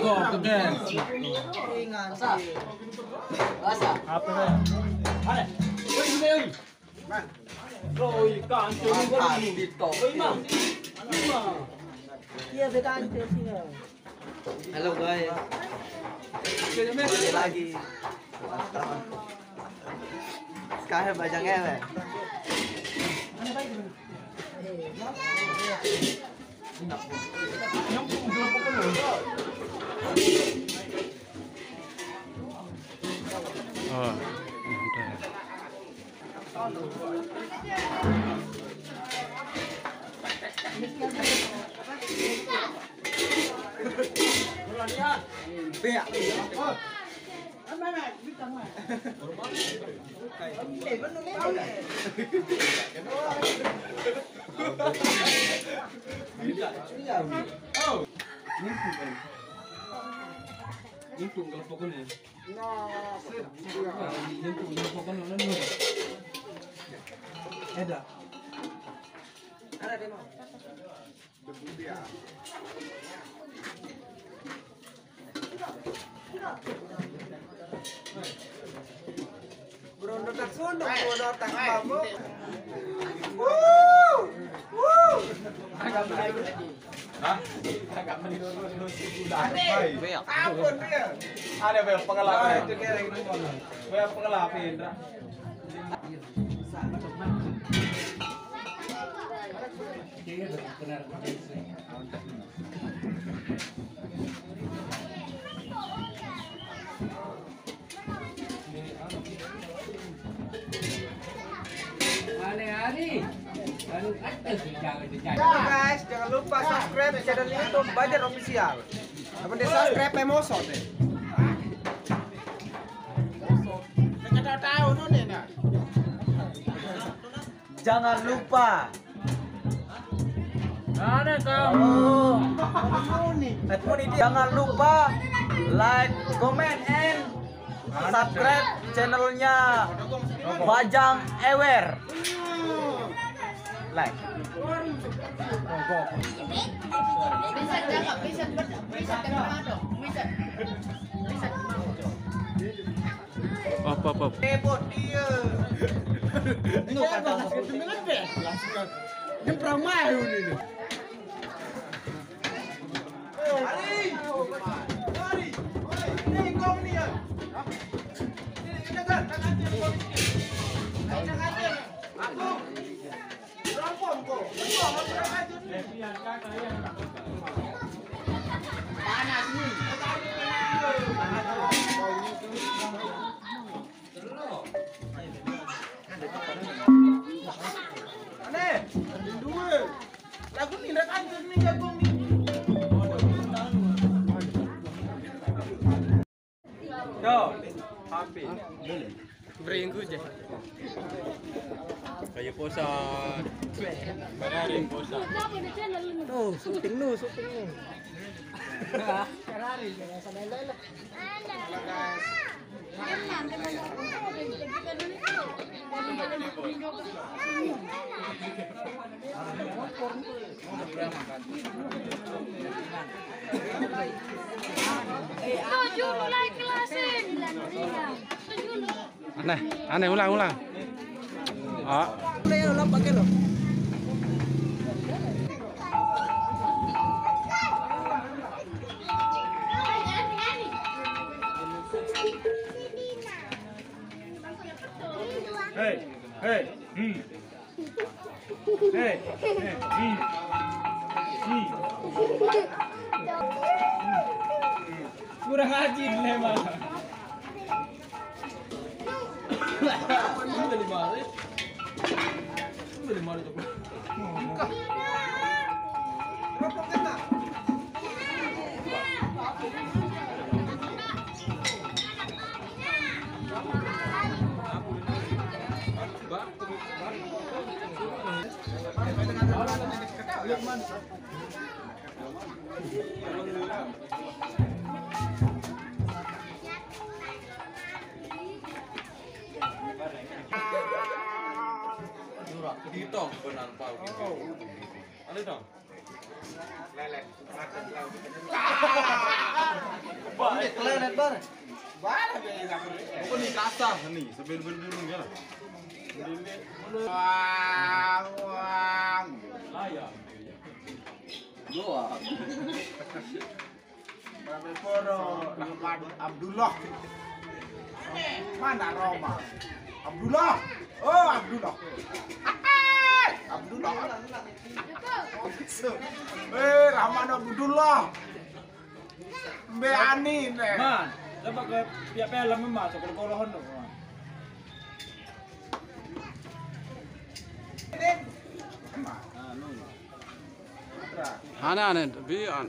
Apa dah? Ada. Oi, Roy kancil ni dito. Oi, Mang. Iya, berkancil sih. Halo guys. Balik lagi. Sekarang bajang ewe. Oh, udah. Nyempung kalau pokoknya. Nyempung kalau pokoknya ada. Ada demo. Berondo tak sunduk, berondo tak mabuk. Agak menurun Ampun dia. Ada banyak pengalaman. Banyak pengalaman, Indra. Guys, jangan lupa subscribe channel YouTube Bajar Official. Apa dia subscribe emoson deh. Jangan lupa. Ada kamu. Jangan lupa like, comment, and subscribe channelnya Bajang Ewer. Like. Apa. Repot dia. Ini kata dengan best. Ini perang mayu ini. Hari. Ini gong dia. Ini dengar, Aku. Rampung kok. Panas nih. Aneh. Dua. Lagu ni dah kancil ni jagung ni. Yo, happy. Bring je. Kayak posan. Bagarin posan. No, syuting no. Aneh ulang. Ah. Lo pakai lo. Kurang ajin memang. Sudah dimari. Rokok kena. Ditong benar pau gitu. Ada dong. Lelek. Kalian bar. Bala be la ko. Apa nih kasar nih, sebelum ya. Wang. Dua. Berapa poro Rahman Abdullah. Mana Roma? Abdullah. Oh, Abdullah. Abdullah. Rahman Abdullah. Be ani ne. Man, dapat ke pihak film masuk ke kolohan tu. Ane bi an.